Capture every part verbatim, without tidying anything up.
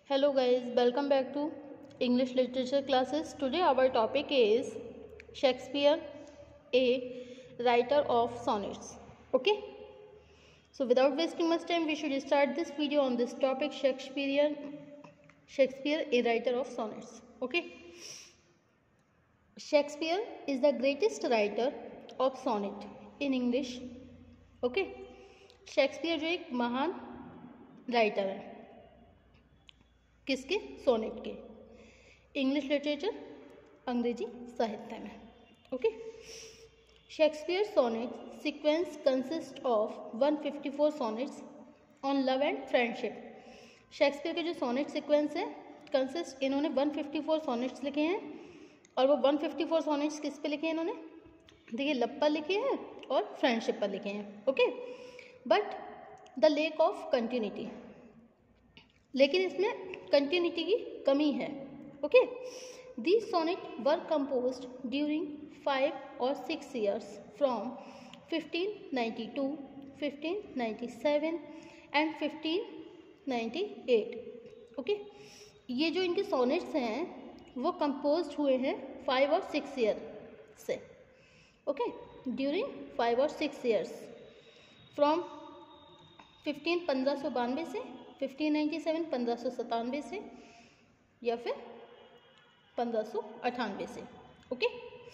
Hello guys, welcome back to English literature classes. Today our topic is Shakespeare, a writer of sonnets. Okay, so without wasting much time we should start this video on this topic. Shakespeare, Shakespeare, a writer of sonnets. Okay, Shakespeare is the greatest writer of sonnet in English. Okay, Shakespeare जो एक महान writer है किसके? Sonnet के, English literature, अंग्रेजी साहित्य में. Okay, Shakespeare sonnet sequence consist of one fifty four sonnets on love and friendship. Shakespeare के जो सोनेट सीक्वेंस है कंसिस्ट, इन्होंने वन फिफ्टी फोर सोनेट्स लिखे हैं और वो वन फिफ्टी फोर सोनेट्स किस पे लिखे हैं इन्होंने? देखिए, लव पर लिखे हैं और फ्रेंडशिप पर लिखे हैं. Okay, but the lack of continuity, लेकिन इसमें कंटिन्यूटी की कमी है. Okay, these sonnet were composed during five और six years from fifteen ninety two, fifteen ninety seven and fifteen ninety eight. Okay, ये जो इनके सोनेट्स हैं वो कंपोज्ड हुए हैं फाइव और सिक्स ईयर से. ओके, ड्यूरिंग फाइव और सिक्स ईयर्स फ्रॉम फिफ्टीन पंद्रह सौ बानवे से, फिफ्टीन नाइन्टी सेवन पंद्रह सौ सतानवे से, या फिर पंद्रह सौ अठानवे से. Okay,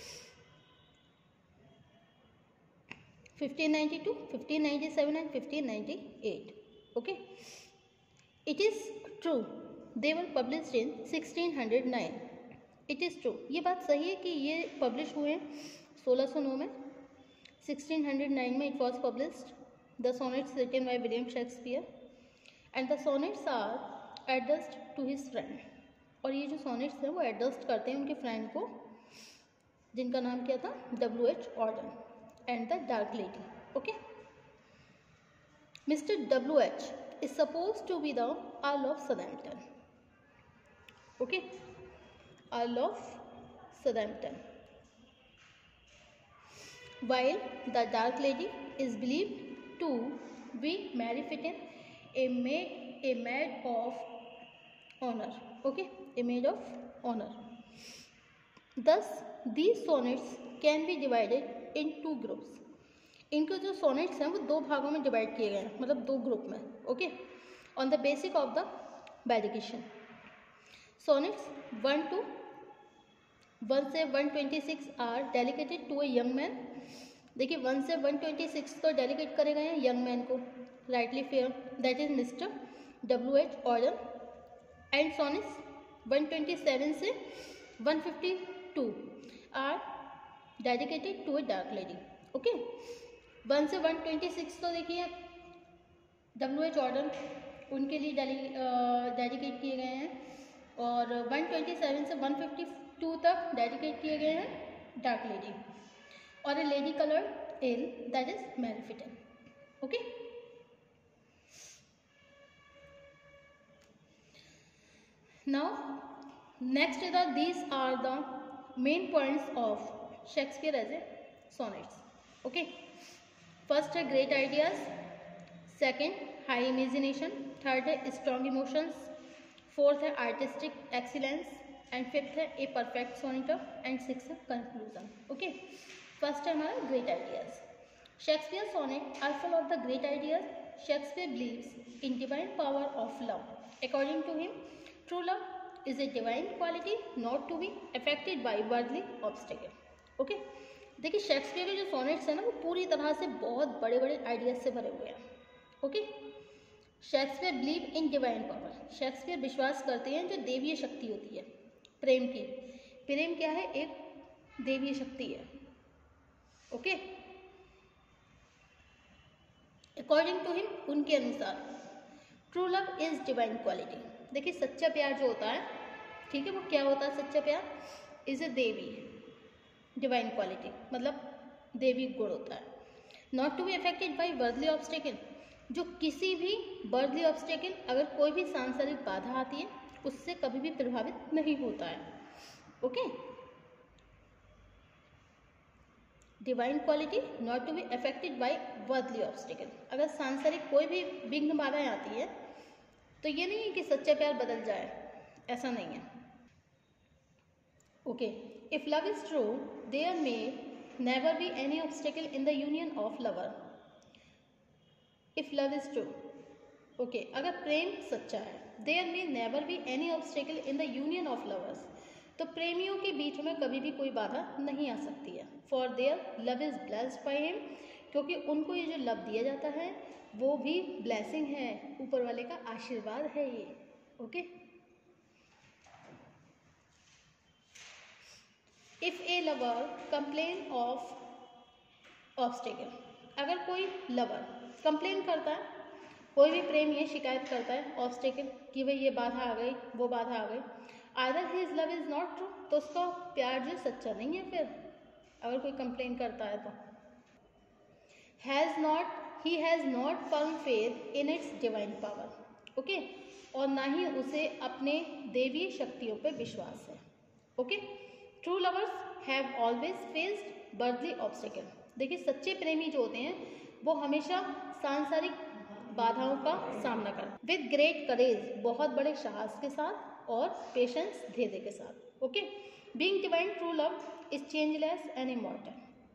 fifteen ninety two, fifteen ninety seven and fifteen ninety eight. Okay, it is true they were published in sixteen hundred nine. It is true, ये बात सही है कि ये पब्लिश हुए सोलह सौ नौ में, सिक्सटीन हंड्रेड नाइन में it was published. The sonnets written by William Shakespeare and the sonnets are addressed to his friend. और ये जो sonnets हैं वो addressed करते हैं उनके friend को, जिनका नाम क्या था? W H Auden and the Dark Lady. Okay, Mister W H is supposed to be the Earl of Southampton. Okay, Earl of Southampton, while the Dark Lady is believed to be Mary Fitton, a maid, a maid of honor. Okay, a maid of honor. Thus, these sonnets can be divided in two groups. इनके जो sonnets हैं वो दो भागों में divide किए गए हैं, मतलब दो ग्रुप में. Okay, on the basic of the बैरिकेशन. sonnets वन टू वन से one twenty six are dedicated to a young man. देखिए, वन से वन ट्वेंटी सिक्स तो डेडिकेट करे गए हैं यंग मैन को, rightly fair, that is mister W H Auden. And sonnets one twenty seven से one fifty two are dedicated to a dark lady. Okay, one से one twenty six तो देखिए W H Orton उनके लिए dedicate किए गए हैं, और वन ट्वेंटी सेवन से वन फिफ्टी टू तक डेडिकेट किए गए हैं dark lady or a lady colored ale, that is Mary Fitton. Okay, now next is the these are the main points of Shakespeare as a sonnets. Okay, first है great ideas, second high imagination, third है strong emotions, fourth है artistic excellence, and fifth है a perfect sonnet, and sixth है conclusion. Okay, first है हमारा great ideas. Shakespeare sonnet are full of the great ideas. Shakespeare believes in divine power of love. According to him, true love is a divine quality not to be affected by worldly obstacle. Okay, देखिए Shakespeare के जो sonnets हैं ना वो पूरी तरह से बहुत बड़े बड़े आइडियाज से भरे हुए हैं. Okay, Shakespeare believe in divine power. Shakespeare विश्वास करते हैं जो देवीय शक्ति होती है, प्रेम की. प्रेम क्या है? एक देवीय शक्ति है. ओके, अकॉर्डिंग टू हिम, उनके अनुसार true love is divine quality. देखिए, सच्चा प्यार जो होता है, ठीक है, वो क्या होता है? सच्चा प्यार इज ए देवी डिवाइन क्वालिटी, मतलब देवी गुण होता है. Not to be affected by earthly obstacle, जो किसी भी बर्थली ऑब्स्टेकल, अगर कोई भी सांसारिक बाधा आती है उससे कभी भी प्रभावित नहीं होता है. Okay, divine quality not to be affected by worldly obstacle. अगर सांसारिक कोई भी विघ्न बाधाएं आती है तो ये नहीं है कि सच्चा प्यार बदल जाए, ऐसा नहीं है। Okay, if love is true there may never be any obstacle in the union of lover. If love is true, okay, अगर प्रेम सच्चा है, there may never be any obstacle in the union of lovers, तो प्रेमियों के बीच में कभी भी कोई बाधा नहीं आ सकती है। For their love is blessed by him, क्योंकि उनको ये जो लव दिया जाता है वो भी ब्लेसिंग है, ऊपर वाले का आशीर्वाद है ये। Okay, if a lover complain of obstacle, अगर कोई लवर कंप्लेन करता है, कोई भी प्रेम ये शिकायत करता है ऑब्स्टेकल कि भाई ये बाधा आ गई, वो बाधा आ गई, either his love is not true, तो उसका प्यार जो सच्चा नहीं है। फिर अगर कोई कंप्लेन करता है तो has not he has not firm faith in its divine power. Okay, और ना ही उसे अपने देवीय शक्तियों पर विश्वास है। Okay, true lovers have always faced earthly obstacle. देखिए, सच्चे प्रेमी जो होते हैं वो हमेशा सांसारिक बाधाओं का सामना कर विद ग्रेट करेज, बहुत बड़े साहस के साथ और पेशेंस, धैर्य के साथ। Okay, being divine true love is changeless and immortal.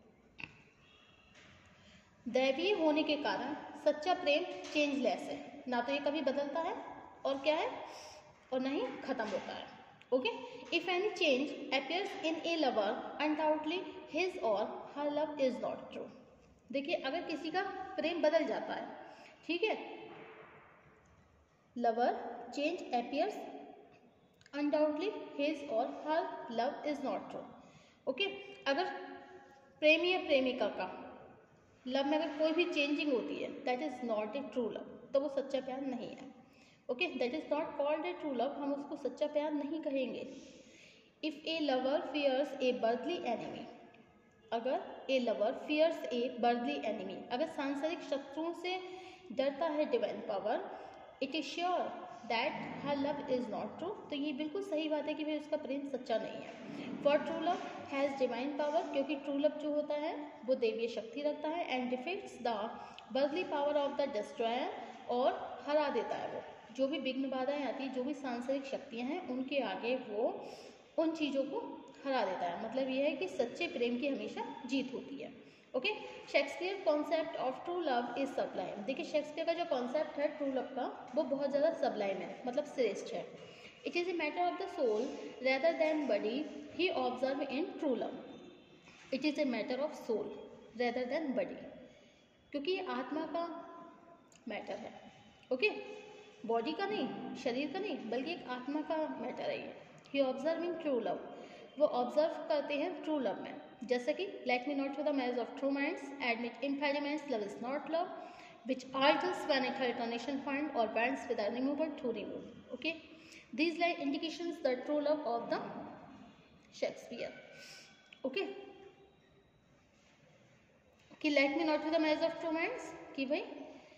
दैवीय होने के कारण सच्चा प्रेम चेंजलेस है, ना तो ये कभी बदलता है और क्या है, और ना ही खत्म होता है। Okay, if any change appears in a lover undoubtedly his or her love is not true. देखिए, अगर किसी का प्रेम बदल जाता है, ठीक है, lover change appears undoubtedly his or her love is not true. Okay, अगर प्रेमी या प्रेमिका का लव में अगर कोई भी चेंजिंग होती है, that is not a true love, तो वो सच्चा प्यार नहीं है। Okay, that is not called a true love, हम उसको सच्चा प्यार नहीं कहेंगे। If a lover fears a earthly enemy, अगर a lover fears a earthly enemy, अगर सांसारिक शत्रुओं से डरता है divine power, it is sure that her love is not true, तो ये बिल्कुल सही बात है कि भाई उसका प्रेम सच्चा नहीं है। For true love has divine power, क्योंकि ट्रू लव जो होता है वो देवीय शक्ति रखता है, and defeats the earthly power of the destroyer, और हरा देता है वो जो भी विघ्न बाधाएं आती है, जो भी सांसारिक शक्तियाँ हैं उनके आगे वो उन चीज़ों को हरा देता है। मतलब ये है कि सच्चे प्रेम की हमेशा जीत होती है। Okay, Shakespeare concept of true love is sublime. देखिए, शेक्सपियर का जो कॉन्सेप्ट है ट्रू लव का वो बहुत ज़्यादा सबलाइम है, मतलब श्रेष्ठ है। It is a matter of the soul rather than body he observe in true love. It is a matter of soul rather than body, क्योंकि ये आत्मा का मैटर है। ओके, बॉडी का नहीं, शरीर का नहीं, बल्कि एक आत्मा का मैटर है ये। He observe in true love, वो ऑब्जर्व करते हैं ट्रू लव में। जैसे कि let me not for the marriage of true minds, admit impediments, love is not love, which alters when a termination point or bends with a remover to remove. Okay, these like indications the true love of the Shakespeare. Okay, कि let me not for the marriage of true minds, कि भाई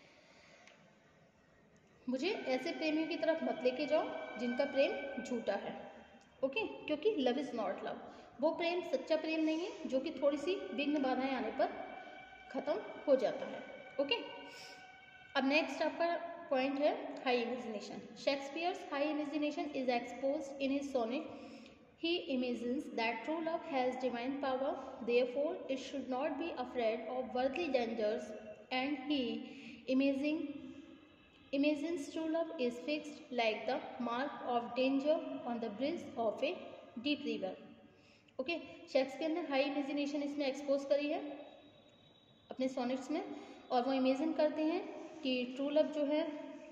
मुझे ऐसे प्रेमियों की तरफ मत लेके जाओ जिनका प्रेम झूठा है। ओके, क्योंकि लव इज नॉट लव, वो प्रेम सच्चा प्रेम नहीं है जो कि थोड़ी सी विघ्न बाधाएं आने पर खत्म हो जाता है। ओके, अब नेक्स्ट आपका पॉइंट है high imagination. Shakespeare's high imagination is exposed in his sonnet. He imagines that true love has divine power, therefore it should not be afraid of worldly dangers, and he imaging imagines true love is fixed like the mark of danger on the bridge of a deep river. Okay, Shakespeare ने high imagination इसमें expose करी है अपने sonnets में, और वो imagine करते हैं कि ट्रू लव जो है,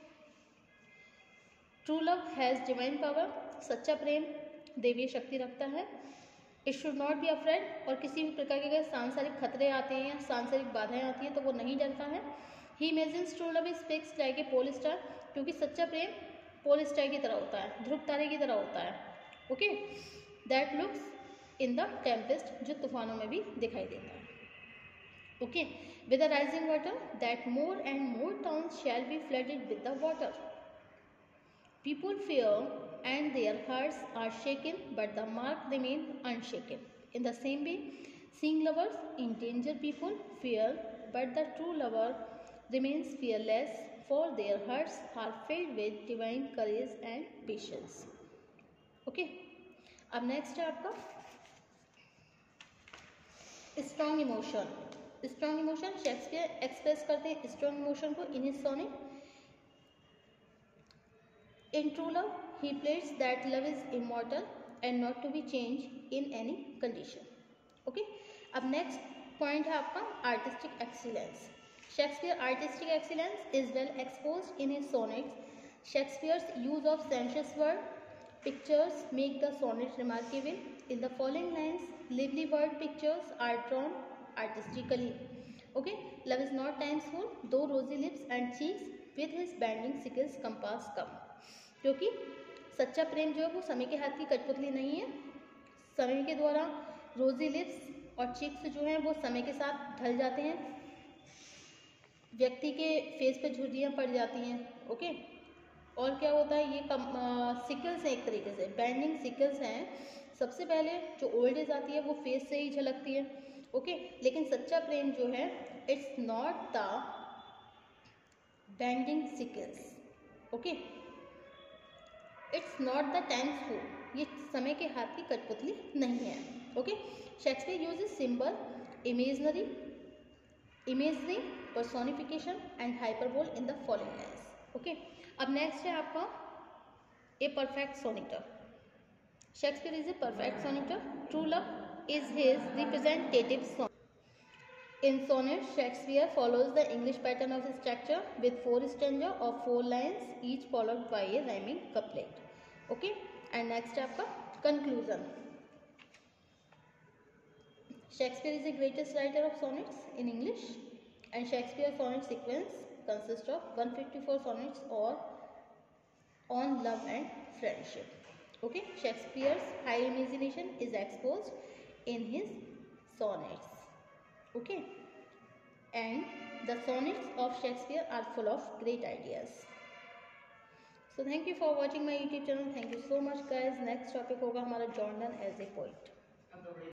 true love has divine power, सच्चा प्रेम देवीय शक्ति रखता है। It should not be afraid, और किसी भी प्रकार के अगर सांसारिक खतरे आते हैं या सांसारिक बाधाएं आती हैं तो वो नहीं डरता है। He imagines true love is fixed like a pole star, क्योंकि सच्चा प्रेम पोल स्टार की तरह होता है, ध्रुव तारे की तरह होता है। Okay, that looks in the tempest, जो तूफानों में भी दिखाई देता है। Okay, with the rising water that more and more towns shall be flooded with the water. People fear and their hearts are shaken, but the mark remain unshaken. In the same way, seeing lovers in danger, people fear, but the true lover remains fearless, for their hearts are filled with divine courage and patience. Okay, अब next है आपका strong emotion. Strong emotion Shakespeare express करते हैं strong emotion को in his sonnet. In true love, he pleads that love is immortal and not to be changed in any condition. Okay? अब next point है आपका artistic excellence. Shakespeare artistic excellence is well exposed in his sonnets. Shakespeare's use of sensuous word pictures make the sonnet remarkable. In the following lines, lively word pictures are drawn artistically. Okay? Love is not time's fool, though rosy lips and cheeks with his bending sickles compass come. क्योंकि सच्चा प्रेम जो है वो समय के हाथ की कठपुतली नहीं है. समय के द्वारा रोजी लिप्स और चिक्स जो हैं वो समय के साथ ढल जाते हैं, व्यक्ति के फेस पे झुर्रियाँ पड़ जाती हैं. ओके, और क्या होता है, ये कम सिकल्स हैं, एक तरीके से बैंडिंग सिकल्स हैं. सबसे पहले जो ओल्ड एज आती है वो फेस से ही झलकती है. ओके, लेकिन सच्चा प्रेम जो है it's not the bending sickles. Okay, it's not the time's fool, ये समय के हाथ की कठपुतली नहीं है. Okay, Shakespeare uses symbol, imaginary imagery, personification and hyperbole in the following lines. Okay, अब नेक्स्ट है आपका a perfect sonneteer. Shakespeare is a perfect sonneteer. True love is his representative song. In sonnet, Shakespeare follows the English pattern of structure with four stanza of four lines, each followed by a rhyming couplet. Okay, and next आपका conclusion. Shakespeare is the greatest writer of sonnets in English, and Shakespeare's sonnet sequence consists of one hundred fifty-four sonnets or on love and friendship. Okay, Shakespeare's high imagination is exposed in his sonnets. Okay, and the sonnets of Shakespeare are full of great ideas. So thank you for watching my YouTube channel. Thank you so much guys. Next topic होगा हमारा John Donne as a poet.